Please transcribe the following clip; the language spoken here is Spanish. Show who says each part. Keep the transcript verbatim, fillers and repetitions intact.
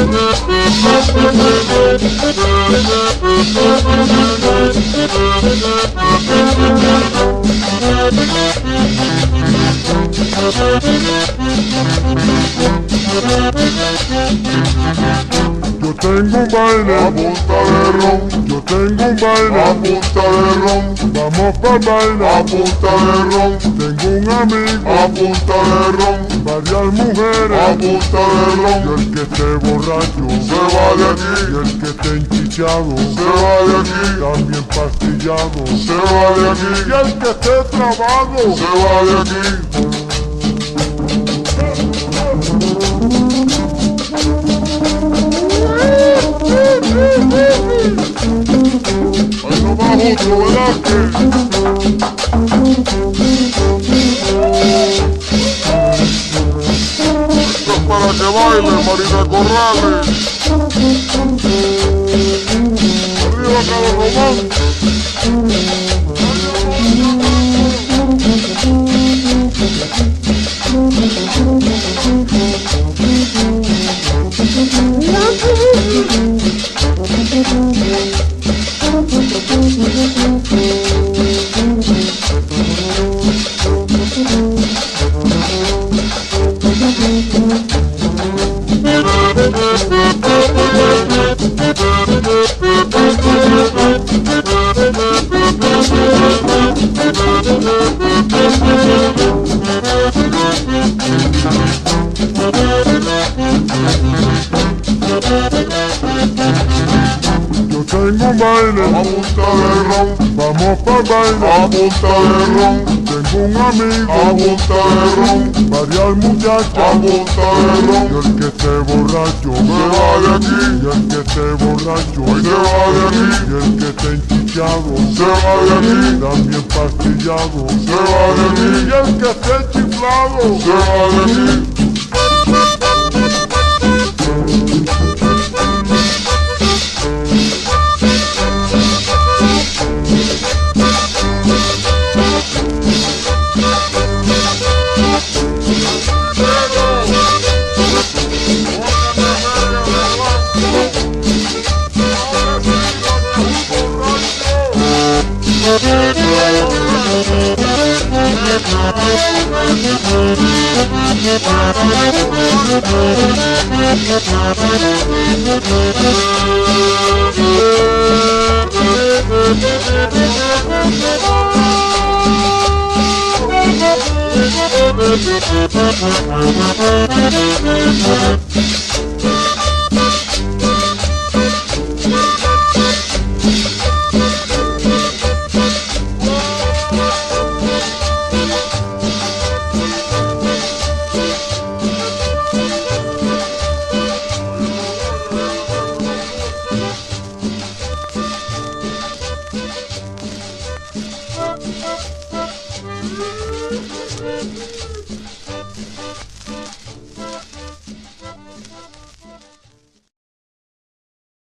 Speaker 1: Yo tengo un baile
Speaker 2: a punta de ron,
Speaker 1: yo tengo un baile
Speaker 2: a punta de ron,
Speaker 1: vamos pa' baile
Speaker 2: a punta de ron,
Speaker 1: tengo un amigo,
Speaker 2: a punta de ron,
Speaker 1: varias
Speaker 2: a
Speaker 1: mujeres,
Speaker 2: punta de
Speaker 1: y
Speaker 2: ron.
Speaker 1: el que esté borracho,
Speaker 2: Se va de
Speaker 1: y
Speaker 2: aquí,
Speaker 1: el que esté enchichado,
Speaker 2: se va de aquí,
Speaker 1: también pastillado,
Speaker 2: se va de
Speaker 1: y
Speaker 2: aquí,
Speaker 1: el que esté trabado,
Speaker 2: se va de aquí.
Speaker 1: ahí no va otro, ¿verdad que?
Speaker 2: Esto es para que baile Marina Corrales.
Speaker 1: Arriba Cabo Román. Yo tengo un baile,
Speaker 2: A punta de ron,
Speaker 1: vamos pa' baile,
Speaker 2: a punta de ron,
Speaker 1: tengo un amigo,
Speaker 2: a punta de ron,
Speaker 1: varias
Speaker 2: a
Speaker 1: muchachas,
Speaker 2: punta de
Speaker 1: y
Speaker 2: ron.
Speaker 1: el que esté borracho,
Speaker 2: Se va de aquí,
Speaker 1: y el que esté borracho,
Speaker 2: se va de aquí,
Speaker 1: y el que esté enchichado,
Speaker 2: se va de aquí,
Speaker 1: también pastillado,
Speaker 2: se va de
Speaker 1: y
Speaker 2: aquí,
Speaker 1: el que esté chiflado,
Speaker 2: se va de aquí.
Speaker 3: Thank you.